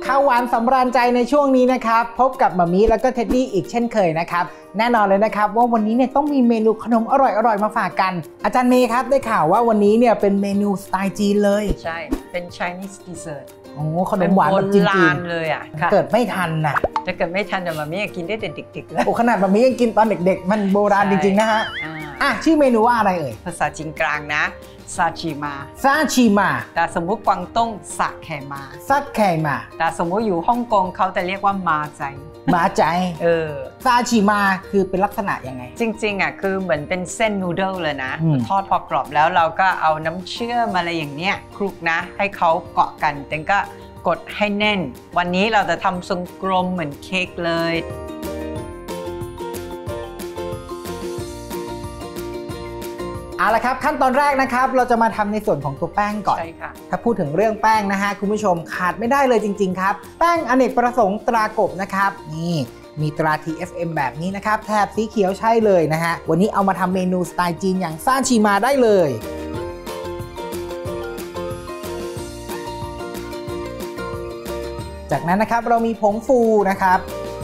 ข้าวหวานสำราญใจในช่วงนี้นะครับพบกับมามิแล้วก็เท็ดดี้อีกเช่นเคยนะครับแน่นอนเลยนะครับว่าวันนี้เนี่ยต้องมีเมนูขนมอร่อยๆมาฝากกันอาจารย์เมย์ครับได้ข่าวว่าวันนี้เนี่ยเป็นเมนูสไตล์จีนเลยใช่เป็น Chinese dessert โอ้ขนมหวานแบบจีนๆเลยอ่ะเกิดไม่ทันนะจะเกิดไม่ทันแต่มามิกินได้แต่เด็กๆแล้วโอ้ขนาดมามิยังกินตอนเด็กๆมันโบราณจริงๆนะฮะชื่อเมนูว่าอะไรเอ่ยภาษาจีนกลางนะซาชิมาแต่สมมุติกวางตุ้งซาแคมาแต่สมมุติอยู่ฮ่องกงเขาจะเรียกว่ามาใจซาชิมาคือเป็นลักษณะยังไงจริงๆอ่ะคือเหมือนเป็นเส้นนูเดิลเลยนะทอดพอกรอบแล้วเราก็เอาน้ำเชื่อมอะไรอย่างเนี้ยคลุกนะให้เขาเกาะกันแต่ก็กดให้แน่นวันนี้เราจะทำทรงกลมเหมือนเค้กเลยเอาละครับขั้นตอนแรกนะครับเราจะมาทำในส่วนของตัวแป้งก่อนใช่ค่ะถ้าพูดถึงเรื่องแป้งนะฮะคุณผู้ชมขาดไม่ได้เลยจริงๆครับแป้งอเนกประสงค์ตรากบนะครับนี่มีตรา TFM แบบนี้นะครับแถบสีเขียวใช่เลยนะฮะวันนี้เอามาทำเมนูสไตล์จีนอย่างซ่านชีมาได้เลยจากนั้นนะครับเรามีผงฟูนะครับ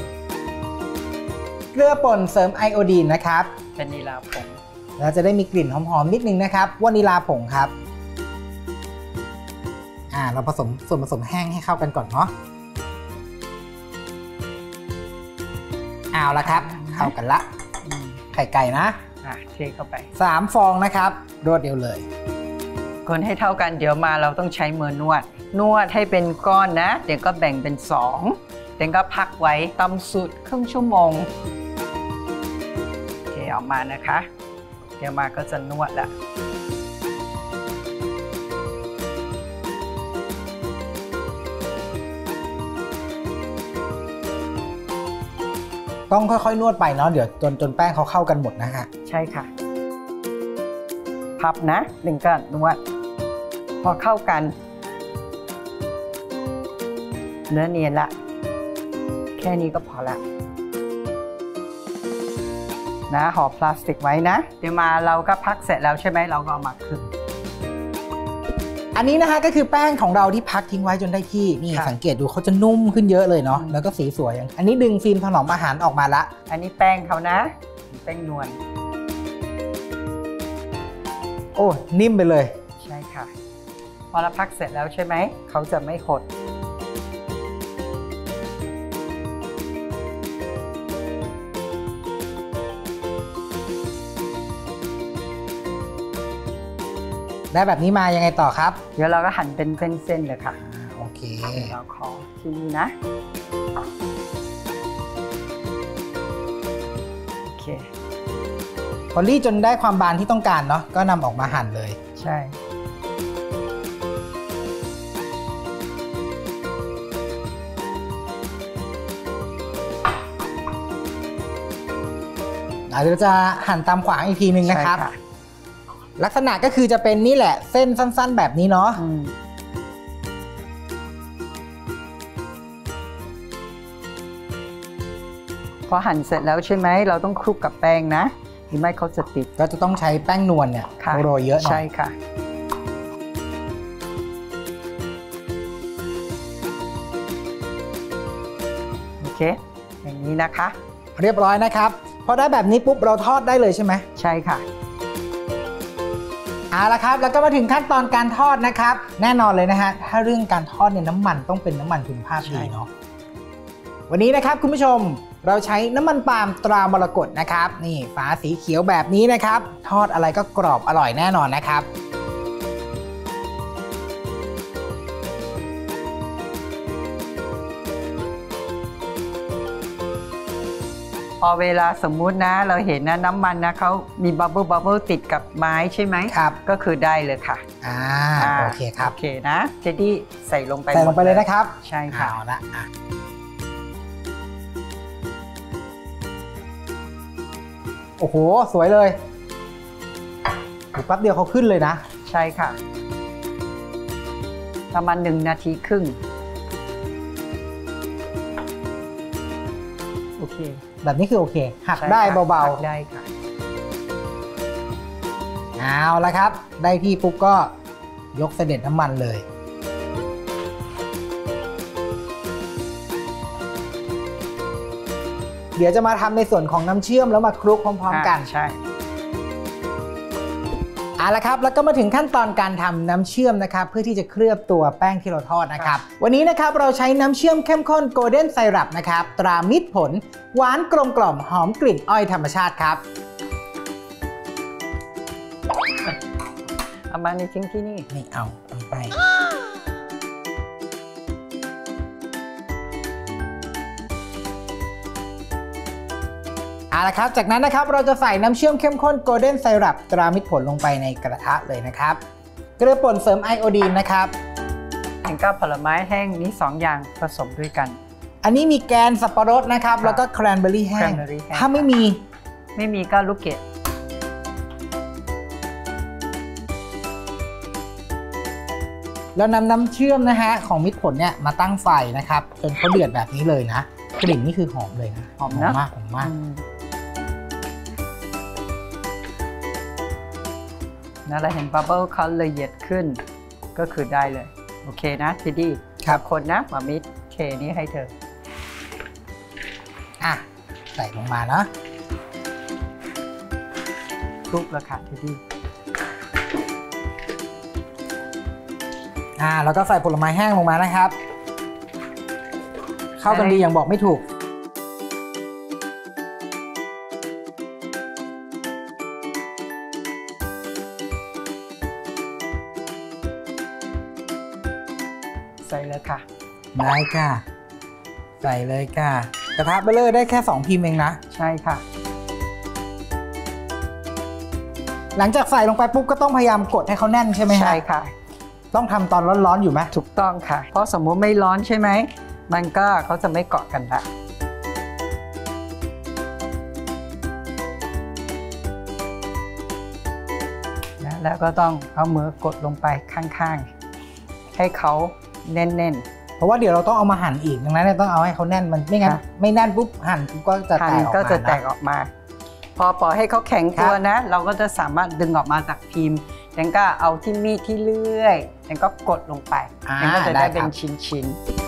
เกลือป่นเสริมไอโอดีนนะครับวานิลาผงเราจะได้มีกลิ่นหอมๆนิดนึงนะครับวานิลาผงครับเราผสมส่วนผสมแห้งให้เข้ากันก่อนเนาะเอาละครับเข้ากันละไข่ไก่นะเทเข้าไป 3 ฟองนะครับรวดเดียวเลยคนให้เท่ากันเดี๋ยวมาเราต้องใช้มือนวดให้เป็นก้อนนะเดี๋ยวก็แบ่งเป็น2เดี๋ยวก็พักไว้ตำสุดครึ่งชั่วโมงเทออกมานะคะเดี๋ยวมาก็จะนวดละต้องค่อยๆนวดไปเนาะเดี๋ยวจนแป้งเขาเข้ากันหมดนะฮะใช่ค่ะพับนะหนึ่งก็นวดพอเข้ากันเนื้อเนียนละแค่นี้ก็พอละนะห่อพลาสติกไว้นะเดี๋ยวมาเราก็พักเสร็จแล้วใช่ไหมเราก็เอามาคลึงอันนี้นะคะก็คือแป้งของเราที่พักทิ้งไว้จนได้ที่นี่สังเกตดูเขาจะนุ่มขึ้นเยอะเลยเนาะแล้วก็สีสวยอันนี้ดึงฟิล์มถนอมอาหารออกมาละอันนี้แป้งเขานะแป้งนวลโอ้นิ่มไปเลยใช่ค่ะพอเราพักเสร็จแล้วใช่ไหมเขาจะไม่หดได้แบบนี้มายังไงต่อครับเดี๋ยวเราก็หั่นเป็นเส้นๆเลยค่ะโอเคเราขอที่นี่นะโอเคพอรีดจนได้ความบานที่ต้องการเนาะก็นำออกมาหั่นเลยใช่เดี๋ยวจะหั่นตามขวางอีกทีนึงนะครับลักษณะก็คือจะเป็นนี่แหละเส้นสั้นๆแบบนี้เนาะพอหั่นเสร็จแล้วใช่ไหมเราต้องคลุกกับแป้งนะหรือไม่เขาจะติดก็จะต้องใช้แป้งนวลเนี่ยโรยเยอะหน่อยใช่ค่ะโอเคอย่างนี้นะคะเรียบร้อยนะครับพอได้แบบนี้ปุ๊บเราทอดได้เลยใช่ไหมใช่ค่ะเอาละครับแล้วก็มาถึงขั้นตอนการทอดนะครับแน่นอนเลยนะฮะถ้าเรื่องการทอดเนี่ยน้ำมันต้องเป็นน้ำมันคุณภาพดีเนาะวันนี้นะครับคุณผู้ชมเราใช้น้ำมันปาล์มตรามรกตนะครับนี่ฝาสีเขียวแบบนี้นะครับทอดอะไรก็กรอบอร่อยแน่นอนนะครับพอเวลาสมมุตินะเราเห็นนะน้ำมันนะเขามีบับเบิ้ลติดกับไม้ใช่ไหมครับก็คือได้เลยค่ะโอเคครับโอเคนะเจดี้ใส่ลงไปเลยนะครับใช่ค่ะเอาละโอ้โหสวยเลยแป๊บเดียวเขาขึ้นเลยนะใช่ค่ะประมาณ1 นาทีครึ่งโอเคแบบนี้คือโอเคหักได้เบาๆได้ค่ะเอาละครับได้ที่ปุ๊บก็ยกเสด็จน้ำมันเลยเดี๋ยวจะมาทำในส่วนของน้ำเชื่อมแล้วมาคลุกพร้อมๆกันใช่เอาละครับแล้วก็มาถึงขั้นตอนการทำน้ำเชื่อมนะครับเพื่อที่จะเคลือบตัวแป้งที่เราทอดนะครับวันนี้นะครับเราใช้น้ำเชื่อมเข้มข้นโกลเด้นไซรัปนะครับตรามิตรผลหวานกลมกล่อมหอมกลิ่นอ้อยธรรมชาติครับเอามาในทิ้งที่นี่เอาไปเอาละครับจากนั้นนะครับเราจะใส่น้ำเชื่อมเข้มข้นโกลเด้นไซรัปตรามิตรผลลงไปในกระทะเลยนะครับเกลือป่นเสริมไอโอดีนนะครับแล้วก็ผลไม้แห้งนี้2อย่างผสมด้วยกันอันนี้มีแกนสับปะรดนะครับแล้วก็แครนเบอร์รี่แห้งถ้าไม่มีก็ลูกเกดแล้วนำน้ำเชื่อมนะฮะของมิตรผลเนี่ยมาตั้งไฟนะครับจนเขาเดือดแบบนี้เลยนะกลิ่นนี่คือหอมเลยนะหอมมากนั่นแหละเห็นบับเบิ้ลเขาละเอียดขึ้นก็คือได้เลยโอเคนะทีดีครับคนนะมามิดเทนี้ให้เธอใส่ลงมานะคลุกแล้วค่ะทีดีแล้วก็ใส่ผลไม้แห้งลงมานะครับเข้ากันดีอย่างบอกไม่ถูกใส่เลยค่ะได้ค่ะใส่เลยค่ะกระทะเบลเลอร์ได้แค่2พิมพ์เองนะใช่ค่ะหลังจากใส่ลงไปปุ๊บก็ต้องพยายามกดให้เขาแน่นใช่ไหมใช่ค่ะต้องทำตอนร้อนๆอยู่ไหมถูกต้องค่ะเพราะสมมุติไม่ร้อนใช่ไหมมันก็เขาจะไม่เกาะกันละนะแล้วก็ต้องเอามือกดลงไปข้างๆให้เขาแน่นๆเพราะว่าเดี๋ยวเราต้องเอามาหั่นอีกดังนั้นต้องเอาให้เขาแน่นมันไม่งั้นไม่แน่นปุ๊บหั่นก็จะแตกออกมาพอปล่อยให้เขาแข็งตัวนะเราก็จะสามารถดึงออกมาจากพิมพ์แล้วก็เอาที่มีดที่เลื่อยแล้วก็กดลงไปแล้วก็จะได้เป็นชิ้น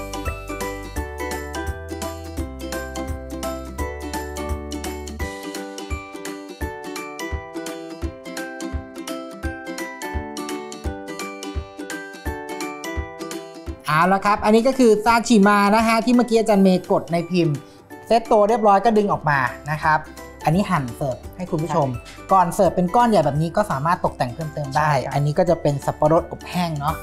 เอาละครับอันนี้ก็คือซาชิมานะฮะที่เมื่อกี้อาจารย์เมย์กดในพิมพ์เซตตัวเรียบร้อยก็ดึงออกมานะครับอันนี้หั่นเสิร์ฟให้คุณผู้ชมก่อนเสิร์ฟเป็นก้อนใหญ่แบบนี้ก็สามารถตกแต่งเพิ่มเติมได้อันนี้ก็จะเป็นสับปะรดอบแห้งเนาะ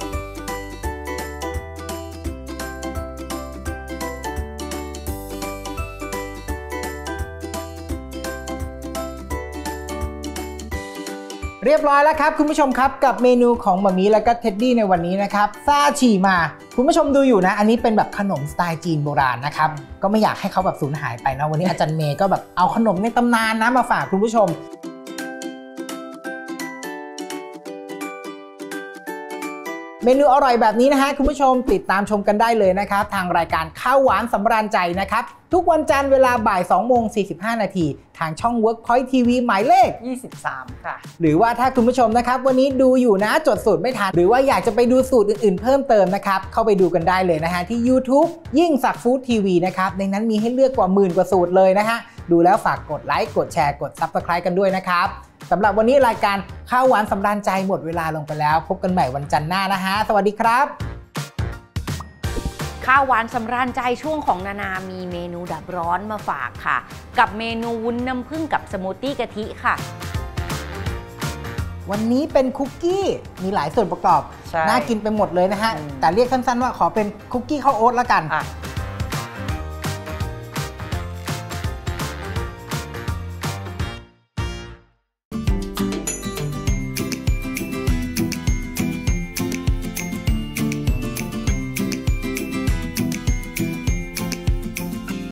เรียบร้อยแล้วครับคุณผู้ชมครับกับเมนูของหม่ามีและก็เท็ดดี้ในวันนี้นะครับซาชิมาคุณผู้ชมดูอยู่นะอันนี้เป็นแบบขนมสไตล์จีนโบราณนะครับก็ไม่อยากให้เขาแบบสูญหายไปนะวันนี้อาจารย์เมย์ก็แบบเอาขนมในตำนานนะมาฝากคุณผู้ชมเมนูอร่อยแบบนี้นะฮะคุณผู้ชมติดตามชมกันได้เลยนะครับทางรายการข้าวหวานสำราญใจนะครับทุกวันจันทร์เวลาบ่าย 2:45 นาทีทางช่อง Workpoint TV หมายเลข 23ค่ะหรือว่าถ้าคุณผู้ชมนะครับวันนี้ดูอยู่นะจดสูตรไม่ทันหรือว่าอยากจะไปดูสูตรอื่นๆเพิ่มเติมนะครับเข้าไปดูกันได้เลยนะฮะที่ YouTube ยิ่งศักดิ์ฟู้ดทีวีนะครับในนั้นมีให้เลือกกว่า10,000กว่าสูตรเลยนะฮะดูแล้วฝากกดไลค์กดแชร์กด Subscribe กันด้วยนะครับสำหรับวันนี้รายการข้าวหวานสำราญใจหมดเวลาลงไปแล้วพบกันใหม่วันจันทร์หน้านะฮะสวัสดีครับข้าวหวานสำราญใจช่วงของนานามีเมนูดับร้อนมาฝากค่ะกับเมนูวุ้นน้ำผึ้งกับสมูทตี้กะทิค่ะวันนี้เป็นคุกกี้มีหลายส่วนประกอบน่ากินไปหมดเลยนะฮะแต่เรียกสั้นๆว่าขอเป็นคุกกี้ข้าวโอ๊ตละกัน